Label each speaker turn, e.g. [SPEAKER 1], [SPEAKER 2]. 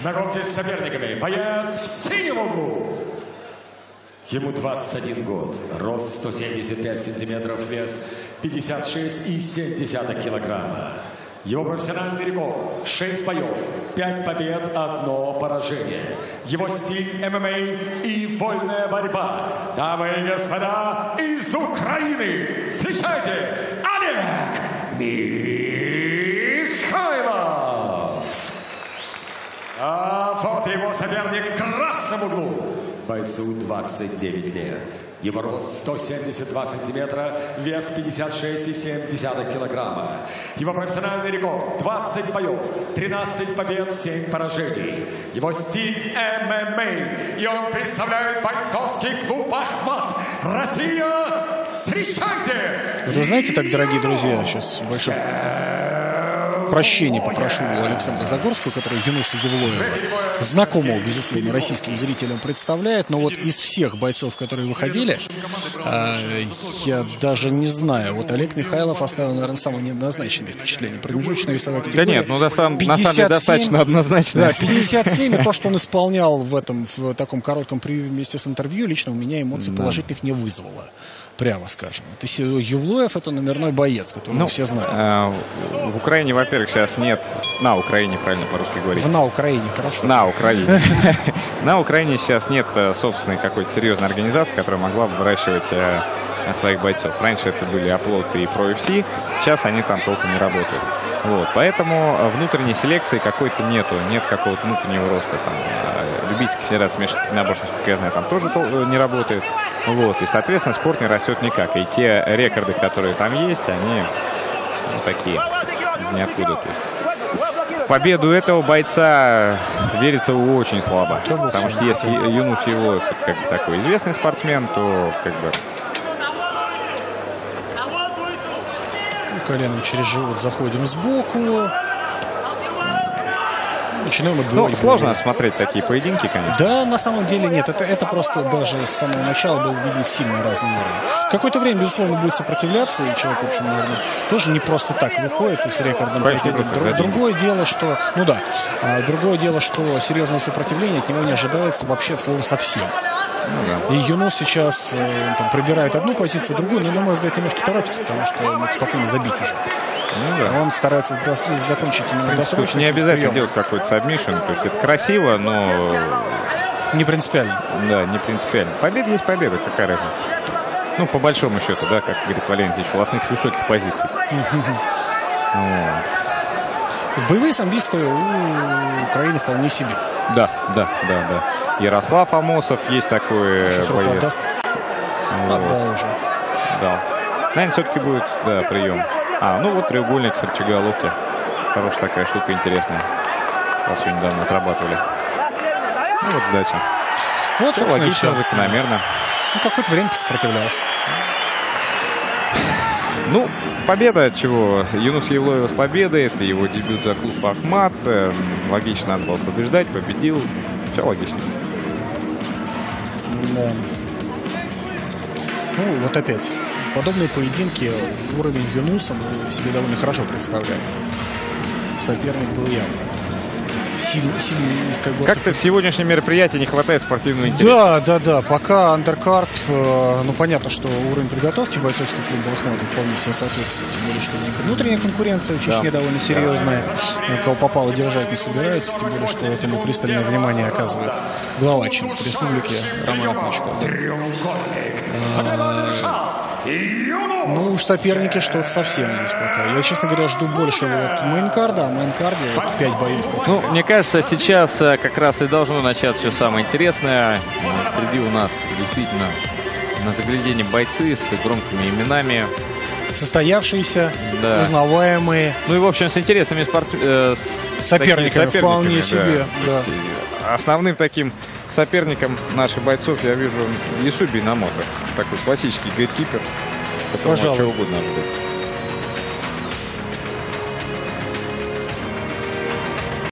[SPEAKER 1] Знакомьтесь с соперниками. Боец в синем углу. Ему 21 год, рост 175 сантиметров, вес 56,7 килограмма. Его профессиональный рекорд 6 боев, 5 побед, 1 поражение. Его стиль ММА и вольная борьба. Дамы и господа, из Украины встречайте Олег Михайлов. А вот его соперник в красном углу. Бойцу 29 лет. Его рост 172 сантиметра, вес 56,7 килограмма. Его профессиональный рекорд 20 боев, 13 побед, 7 поражений. Его стиль ММА. И он представляет бойцовский клуб «Ахмат». Россия, встречайте!
[SPEAKER 2] Вы знаете, так, дорогие друзья, сейчас большое прощения попрошу у Александра Загорского, который Юнуса Евлоева, знакомого, безусловно, российским зрителям представляет. Но вот из всех бойцов, которые выходили, я даже не знаю. Вот Олег Михайлов оставил, наверное, самое неоднозначное впечатление. Промежуточная весовая категория.
[SPEAKER 3] Да нет, ну на самом деле достаточно однозначно.
[SPEAKER 2] Да, 57, и то, что он исполнял в таком коротком превью вместе с интервью, лично у меня эмоций положительных не вызвало. Прямо скажем. То есть Евлоев — это номерной боец, которого все знают.
[SPEAKER 3] В Украине, во-первых, сейчас нет... На Украине, правильно по-русски говорить.
[SPEAKER 2] На Украине, хорошо.
[SPEAKER 3] На Украине. На Украине сейчас нет собственной какой-то серьезной организации, которая могла бы выращивать своих бойцов. Раньше это были Оплот и ProFC, сейчас они там толком не работают. Вот. Поэтому внутренней селекции какой-то нету, нет какого-то внутреннего роста. Там, любительская федерация смешанных единоборств, как я знаю, там тоже не работает. Вот. И, соответственно, спорт не растет никак. И те рекорды, которые там есть, они такие, из ниоткуда. В победу этого бойца верится очень слабо. Потому что если Юнус Евлоев как бы такой известный спортсмен, то как бы...
[SPEAKER 2] Коленом через живот заходим сбоку. Начинаем отбивать.
[SPEAKER 3] Ну, сложно смотреть такие поединки, конечно.
[SPEAKER 2] Да, на самом деле нет. Это просто даже с самого начала был виден сильно разный уровень. Какое-то время, безусловно, будет сопротивляться, и человек, в общем, наверное, тоже не просто так выходит и с рекордом. Другое дело, что... Ну да. Другое дело, что серьезного сопротивления от него не ожидается вообще от слова совсем.
[SPEAKER 3] Ну, да.
[SPEAKER 2] И Юнус сейчас там пробирает одну позицию, другую, но, на мой взгляд, немножко торопится, потому что мог спокойно забить уже.
[SPEAKER 3] Ну, да.
[SPEAKER 2] Он старается закончить именно досрочно.
[SPEAKER 3] Не обязательно делать какой-то сабмишн, то есть это красиво, но...
[SPEAKER 2] Не принципиально.
[SPEAKER 3] Да, не принципиально. Победа есть победа, какая разница? Ну, по большому счету, да, как говорит Валерий Ильич, властных с высоких позиций.
[SPEAKER 2] Боевые самбисты у Украины вполне себе.
[SPEAKER 3] Да. Ярослав Амосов есть такой боец.
[SPEAKER 2] Отдаст? Отдал уже.
[SPEAKER 3] Да. Наверное, все-таки будет, да, прием. Ну вот треугольник с рычага локтя. Хорошая такая штука, интересная. Раз ее недавно отрабатывали. Ну вот сдача.
[SPEAKER 2] Вот,
[SPEAKER 3] все логично, закономерно.
[SPEAKER 2] Ну, какое-то время сопротивлялся.
[SPEAKER 3] Ну, победа от чего? Юнус Евлоева с победой. Это его дебют за клуб «Ахмат». Логично, надо было побеждать, победил. Все логично.
[SPEAKER 2] Да. Ну, вот опять. Подобные поединки, уровень Юнуса мы себе довольно хорошо представляем. Соперник был явно сильно низкогорный.
[SPEAKER 3] Как-то в сегодняшнем мероприятии не хватает спортивного интереса.
[SPEAKER 2] Да. Пока андеркарт, ну понятно, что уровень подготовки бойцовского клуба «Ахмат» вполне себе соответствует. Тем более, что у них внутренняя конкуренция в Чечне довольно серьезная. Кого попало, держать не собирается. Тем более, что этому пристальное внимание оказывает глава Чеченской республики Роман Отмычков. Ну уж соперники что-то совсем здесь пока. Я, честно говоря, жду больше вот мейнкарда. Мейнкарде вот 5 боев.
[SPEAKER 4] Ну, мне кажется, сейчас как раз и должно начаться все самое интересное. Впереди у нас действительно на загляденье бойцы с громкими именами.
[SPEAKER 2] Состоявшиеся,
[SPEAKER 4] да.
[SPEAKER 2] Узнаваемые.
[SPEAKER 4] Ну и, в общем, с интересными
[SPEAKER 2] соперниками вполне себе. Да.
[SPEAKER 3] Основным таким соперником наших бойцов я вижу Ясуби Инамото. Такой классический гейткипер, которому чего угодно ожидать.